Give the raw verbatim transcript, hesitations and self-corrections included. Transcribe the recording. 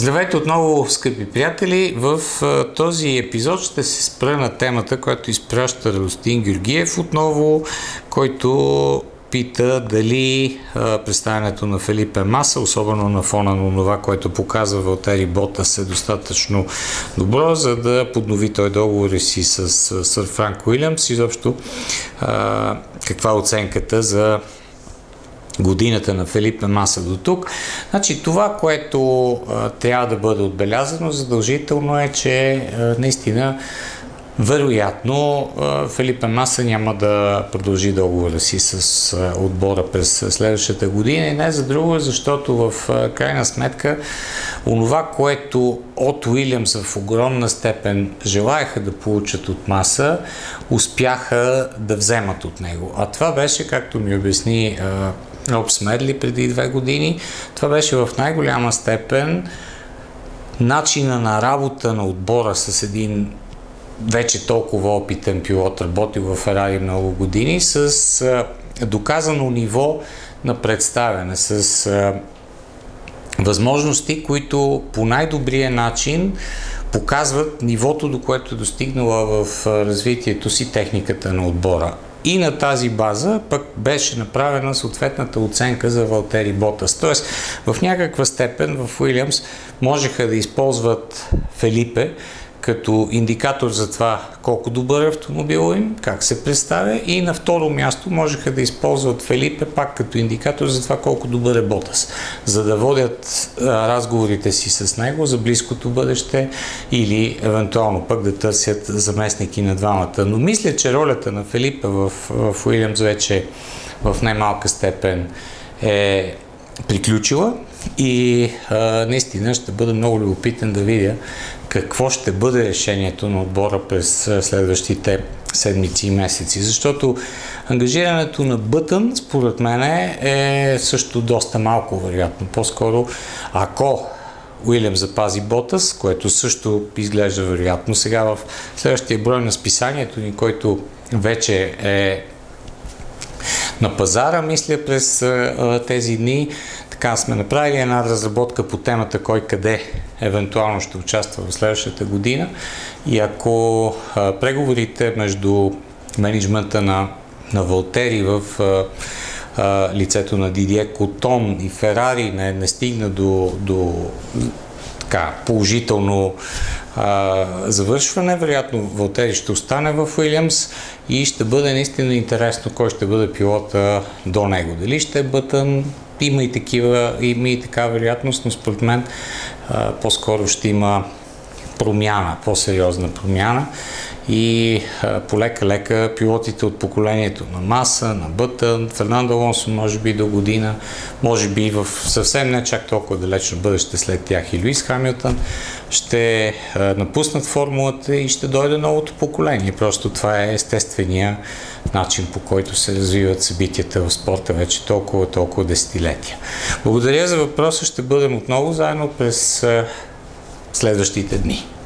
Здравейте отново, скъпи приятели! В а, този епизод ще се спра на темата, която изпраща Радостин Георгиев отново, който пита дали а, представянето на Фелипе Маса, особено на фона на това, което показва Валтери Ботас, е достатъчно добро, за да поднови той договори си с сър Франк Уилямс. Изобщо а, каква е оценката за годината на Фелипе Маса до тук. Значи, това, което а, трябва да бъде отбелязано задължително е, че а, наистина вероятно а, Фелипе Маса няма да продължи договора си с а, отбора през следващата година и не за друго, защото в а, крайна сметка онова, което от Уилямс в огромна степен желаяха да получат от Маса, успяха да вземат от него. А това беше, както ми обясни а, Роб Смедли преди две години, това беше в най-голяма степен начина на работа на отбора с един вече толкова опитен пилот, работил в Ферари много години, с а, доказано ниво на представяне, с а, възможности, които по най-добрия начин показват нивото, до което е достигнала в развитието си техниката на отбора. И на тази база пък беше направена съответната оценка за Валтери Ботас. Тоест, в някаква степен в Уилямс можеха да използват Фелипе като индикатор за това колко добър е автомобил им, как се представя, и на второ място можеха да използват Фелипе пак като индикатор за това колко добър е Ботас, за да водят а, разговорите си с него за близкото бъдеще или евентуално пък да търсят заместники на двамата. Но мисля, че ролята на Фелипе в, в Уилямс вече в най-малка степен е приключила и а, наистина ще бъда много любопитен да видя какво ще бъде решението на отбора през следващите седмици и месеци. Защото ангажирането на Бътън, според мен, е също доста малко вероятно. По-скоро, ако Уилямс запази Ботас, което също изглежда вероятно, сега в следващия брой на списанието ни, който вече е на пазара, мисля, през а, тези дни, така сме направили една разработка по темата кой къде евентуално ще участва в следващата година, и ако а, преговорите между мениджмънта на, на Валтери в а, а, лицето на Дидие Котон и Ферари не, не стигна до, до така, положително а, завършване, вероятно Валтери ще остане в Уилямс и ще бъде наистина интересно кой ще бъде пилота до него. Дали ще е Бътън, има и такива, има и така вероятност, но според мен а, по-скоро ще има промяна, по-сериозна промяна и а, полека-лека пилотите от поколението на Маса, на Бътън, Фернандо Алонсо може би до година, може би в съвсем не чак толкова далечно бъдеще след тях и Луис Хамилтън ще а, напуснат формулата и ще дойде новото поколение. Просто това е естествения начин, по който се развиват събитията в спорта вече толкова, толкова десетилетия. Благодаря за въпроса, ще бъдем отново заедно през а, следващите дни.